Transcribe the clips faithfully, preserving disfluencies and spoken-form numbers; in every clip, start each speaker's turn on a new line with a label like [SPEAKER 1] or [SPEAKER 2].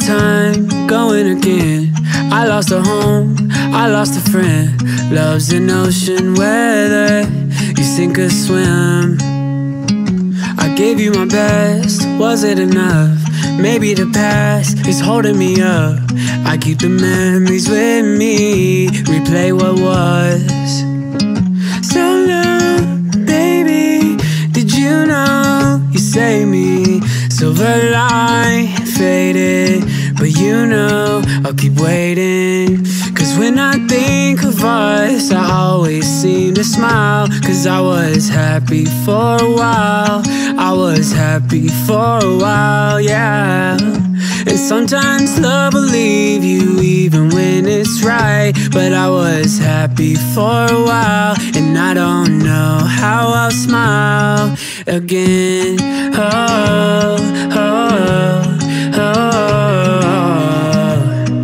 [SPEAKER 1] time, going again. I lost a home, I lost a friend. Love's an ocean whether you sink or swim. I gave you my best, was it enough? Maybe the past is holding me up. I keep the memories with me, replay what was. So long, baby, did you know you saved me? Silver line faded, but you know I'll keep waiting. Cause when I think of us, I always seem to smile. Cause I was happy for a while, I was happy for a while, yeah. And sometimes love will leave you even when it's right. But I was happy for a while, and I don't know how I'll smile again. Oh, oh, oh,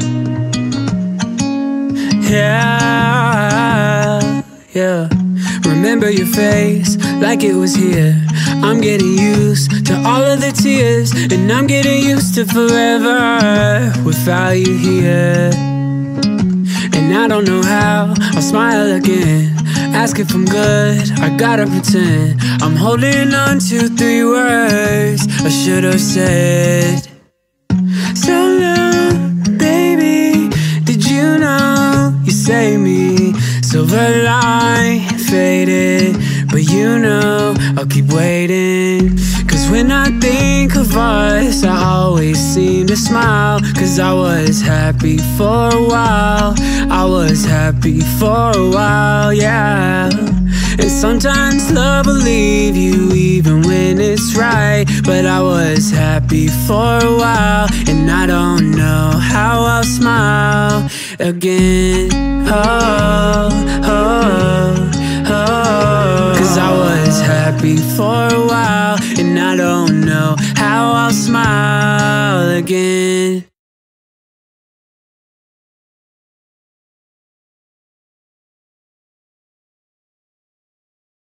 [SPEAKER 1] yeah, yeah. Remember your face like it was here. I'm getting used to all of the tears, and I'm getting used to forever without you here. And I don't know how I'll smile again. Ask if I'm good, I gotta pretend I'm holding on to three words I should have said. So long, baby, did you know you saved me? Silver line faded, but you know I'll keep waiting. Cause when I think of us, I always seem to smile. Cause I was happy for a while, I was happy for a while, yeah. And sometimes love will leave you even when it's right. But I was happy for a while, and I don't know how I'll smile again. Oh, oh, oh. Cause I was happy for a while, and I don't know how I'll smile again.